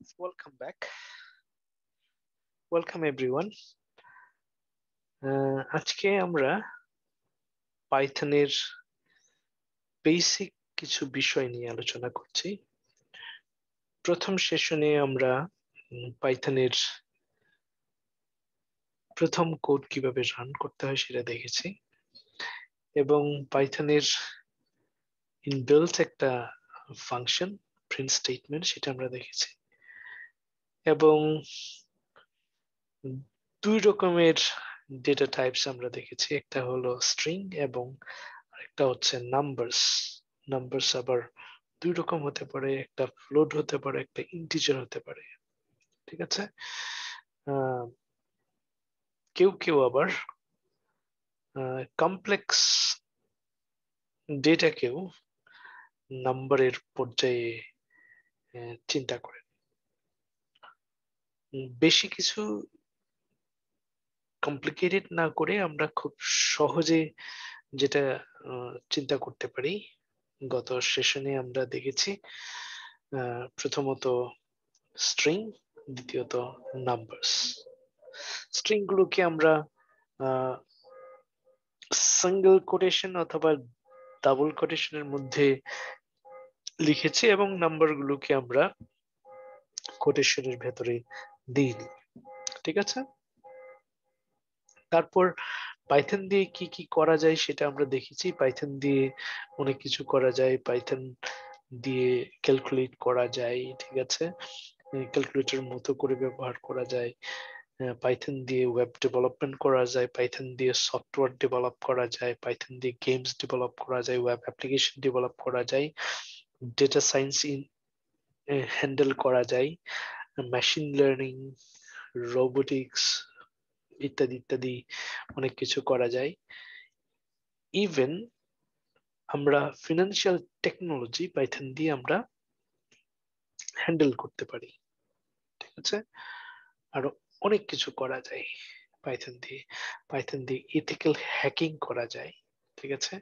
Welcome back. Welcome everyone. আজকে আমরা পাইথনের basic কিছু বিষয় নিয়ে আলোচনা করছি। প্রথম সেশনে আমরা পাইথনের প্রথম কোড কিভাবে রান করতে হয় সেটা দেখেছি এবং পাইথনের ইনবিল্ট একটা ফাংশন প্রিন্ট স্টেটমেন্ট সেটা আমরা দেখেছি এবং দুই রকমের ডেটা টাইপস আমরা দেখেছি, একটা হলো স্ট্রিং এবং আরেকটা হচ্ছে নাম্বারস আবার দুই রকম হতে পারে, একটা ফ্লোট হতে পারে, একটা ইন্টিজার হতে পারে। ঠিক আছে, কেউ কেউ আবার কমপ্লেক্স ডেটাকেও নাম্বারের পর্যায়ে চিন্তা করেন। বেশি কিছু কমপ্লিকেটেড না করে আমরা খুব সহজে যেটা চিন্তা করতে পারি, গত সেশনে আমরা দেখেছি প্রথমত স্ট্রিং, দ্বিতীয়ত নাম্বারস। স্ট্রিং গুলোকে আমরা সিঙ্গেল কোটেশন অথবা ডাবল কোটেশনের মধ্যে লিখেছি এবং নাম্বার গুলোকে আমরা কোটেশনের ভেতরে দিইনি। ঠিক আছে, তারপর পাইথন দিয়ে কি কি করা যায় সেটা আমরা দেখেছি। পাইথন দিয়ে অনেক কিছু করা যায়, পাইথন দিয়ে ক্যালকুলেট করা যায়। ঠিক আছে, ক্যালকুলেটর মতো করে ব্যবহার করা যায়। পাইথন দিয়ে ওয়েব ডেভেলপমেন্ট করা যায়, পাইথন দিয়ে সফটওয়্যার ডেভেলপ করা যায়, পাইথন দিয়ে গেমস ডেভেলপ করা যায়, ওয়েব অ্যাপ্লিকেশন ডেভেলপ করা যায়, ডেটা সায়েন্স হ্যান্ডেল করা যায়, মেশিন লার্নিং, রোবোটিক্স ইত্যাদি ইত্যাদি অনেক কিছু করা যায়। ইভেন আমরা ফিনান্সিয়াল টেকনোলজি পাইথন দিয়ে আমরা হ্যান্ডেল করতে পারি। ঠিক আছে, আরো অনেক কিছু করা যায় পাইথন দিয়ে। পাইথন দিয়ে ইথিক্যাল হ্যাকিং করা যায়। ঠিক আছে,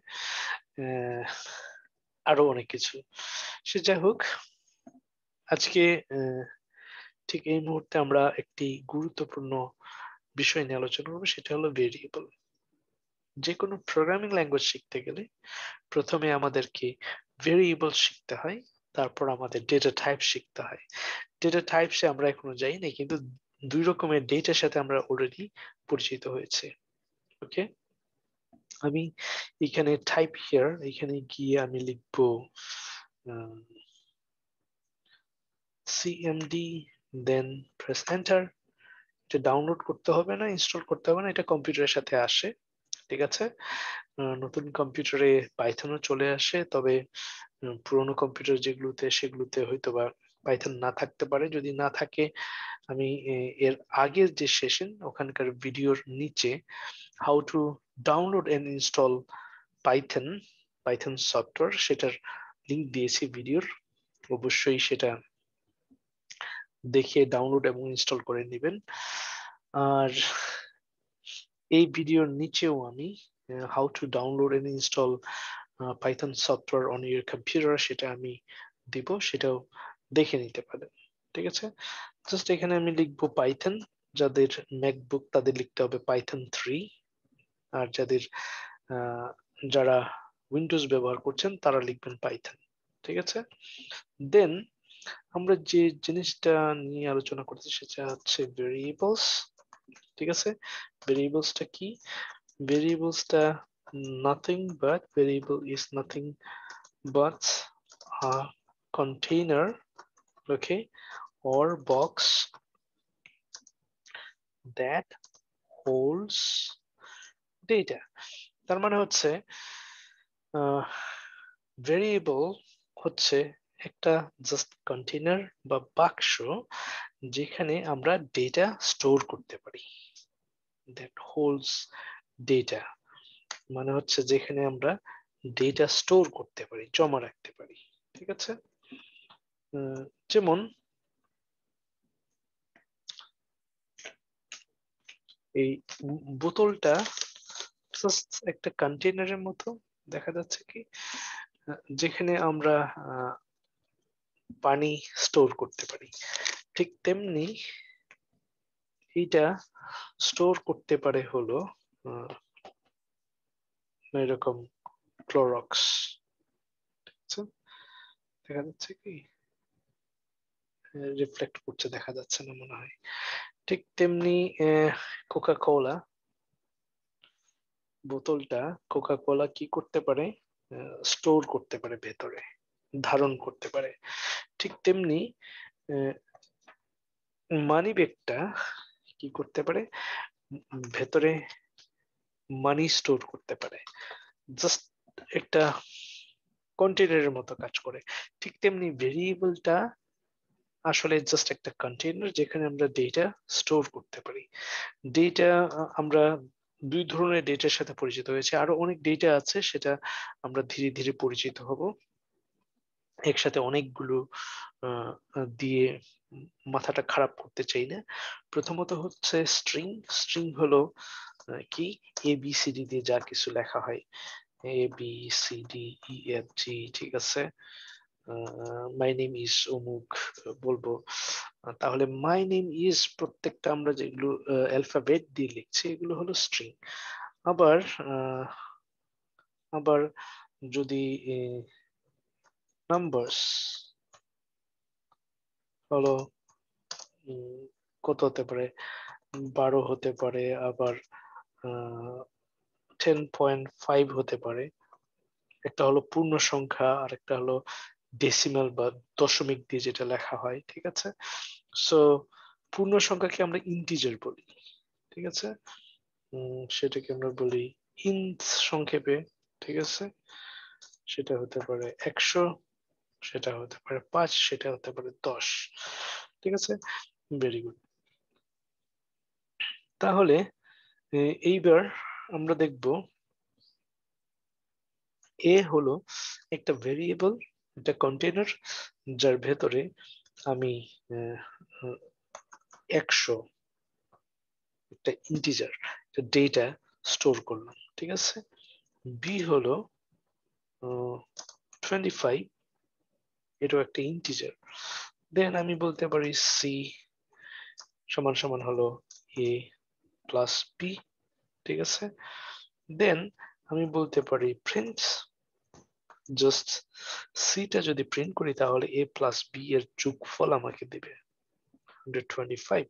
আরো অনেক কিছু। সে যাই হোক, আজকে ঠিক এই মুহূর্তে আমরা একটি গুরুত্বপূর্ণ বিষয় নিয়ে আলোচনা করবো, সেটা হলো ভেরিয়েবল। যে কোনো প্রোগ্রামিং ল্যাঙ্গুয়েজ শিখতে গেলে প্রথমে আমাদেরকে ভেরিয়েবল শিখতে হয়, তারপর আমাদের ডেটা টাইপ শিখতে হয়। ডেটা টাইপসে আমরা এখনো যাই না, কিন্তু দুই রকমের ডেটার সাথে আমরা অলরেডি পরিচিত হয়েছে। ওকে, আমি এখানে টাইপ হিয়ার, এখানে গিয়ে আমি লিখবো সিএমডি, দেন প্রেস এন্টার। এটা ডাউনলোড করতে হবে না, ইনস্টল করতে হবে না, এটা কম্পিউটারের সাথে আসে। ঠিক আছে, নতুন কম্পিউটারে পাইথনও চলে আসে, তবে পুরোনো কম্পিউটার যেগুলোতে সেগুলোতে হয়তো বা পাইথন না থাকতে পারে। যদি না থাকে, আমি এর আগের যে সেশন ওখানকার ভিডিওর নিচে how to download and install Python software সেটার লিংক দিয়েছি ভিডিওর, অবশ্যই সেটা দেখে ডাউনলোড এবং ইনস্টল করে নেবেন। আর এই ভিডিওর নিচেও আমি how to download and install Python software on your computer সেটা আমি দিব, সেটাও দেখে নিতে পারেন। ঠিক আছে, জাস্ট এখানে আমি লিখবো পাইথন। যাদের ম্যাকবুক তাদের লিখতে হবে পাইথন 3, আর যারা উইন্ডোজ ব্যবহার করছেন তারা লিখবেন পাইথন। ঠিক আছে, দেন আমরা যে জিনিসটা নিয়ে আলোচনা করতেছি সেটা হচ্ছে ভেরিয়েবলস। ঠিক আছে, ভেরিয়েবলসটা কি? ভেরিয়েবলসটা variable is nothing but a container, okay, or box that holds data। তার মানে হচ্ছে ভেরিয়েবল হচ্ছে একটা জাস্ট কন্টেনার বা বাক্স যেখানে আমরা ডেটা স্টোর করতে পারি। দ্যাট হোল্ডস ডেটা মানে হচ্ছে যেখানে আমরা ডেটা স্টোর করতে পারি, জমা রাখতে পারি। ঠিক আছে, যেমন এই বোতলটা জাস্ট একটা কন্টেনারের মতো দেখা যাচ্ছে কি, যেখানে আমরা পানি স্টোর করতে পারি। ঠিক তেমনি এইটা স্টোর করতে পারে হলো এরকম ক্লোরক্স, দেখা যাচ্ছে কি রিফ্লেক্ট করছে, দেখা যাচ্ছে না মনে হয়। ঠিক তেমনি কোকা কোলা বোতলটা, কোকা কোলা কি করতে পারে, স্টোর করতে পারে ভেতরে, ধারণ করতে পারে। ঠিক তেমনি মানি ব্যাগটা কি করতে পারে, ভেতরে মানি স্টোর করতে পারে, জাস্ট একটা কন্টেনারের মতো কাজ করে। ঠিক তেমনি ভেরিয়েবলটা আসলে জাস্ট একটা কন্টেনার যেখানে আমরা ডেটা স্টোর করতে পারি। ডেটা আমরা দুই ধরনের ডেটার সাথে পরিচিত হয়েছে, আরো অনেক ডেটা আছে, সেটা আমরা ধীরে ধীরে পরিচিত হব। একসাথে অনেকগুলো দিয়ে মাথাটা খারাপ করতে চাই না। প্রথমত হচ্ছে স্ট্রিং। স্ট্রিং হলো কি, ABCD দিয়ে যা কিছু লেখা হয়, ABCDEFG, ঠিক আছে। মাই নেম ইজ অমুক বলবো, তাহলে মাই নেম ইজ প্রত্যেকটা আমরা যেগুলো অ্যালফাবেট দিয়ে লিখছি এগুলো হলো স্ট্রিং। আবার আবার যদি নাম্বারস হলো কত হতে পারে, 12 হতে পারে, আবার 10.5 হতে পারে। একটা হলো পূর্ণ সংখ্যা আর একটা হলো ডেসিমাল বা দশমিক দিয়ে যেটা লেখা হয়, ঠিক আছে। সো পূর্ণ সংখ্যাকে আমরা ইন্টিজার বলি, ঠিক আছে। সেটাকে আমরা বলি ইন্ট সংক্ষেপে, ঠিক আছে। সেটা হতে পারে 100, সেটা হতে পারে 5, সেটা হতে পারে 10, ঠিক আছে। Very good. তাহলে এইবার আমরা দেখব এ হলো একটা ভেরিয়েবল, একটা কন্টেনার যার ভেতরে আমি 100 একটা ইন্টিজার, একটা ডেটা স্টোর করলাম, ঠিক আছে। বি হলো 25, এটাও একটা ইন্টিজার। দেন আমি বলতে পারি সি সমান সমান হলো এ প্লাস বি, ঠিক আছে। দেন আমি বলতে পারি প্রিন্ট, জাস্ট সিটা যদি প্রিন্ট করি তাহলে এ প্লাস বি এর যোগফল আমাকে দিবে 125।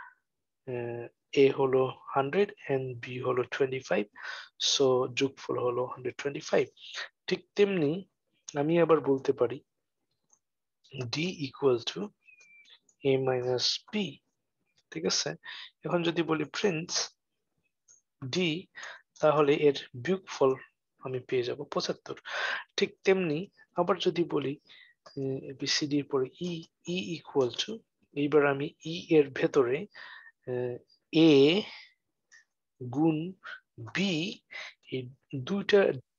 এ হলো 100 এন্ড বি হলো 25, সো যোগফল হলো 125। ঠিক তেমনি আমি আবার বলতে পারি D equal to A minus B, ঠিক আছে। এখন যদি বলি প্রিন্ট ডি, তাহলে এর বিয়োগফল আমি পেয়ে যাব 75। ঠিক তেমনি আবার যদি বলি বিসিডি এর পরে ই, ই ইকুয়াল টু, এইবার আমি ই এর ভেতরে এ গুণ বি, এই দুইটা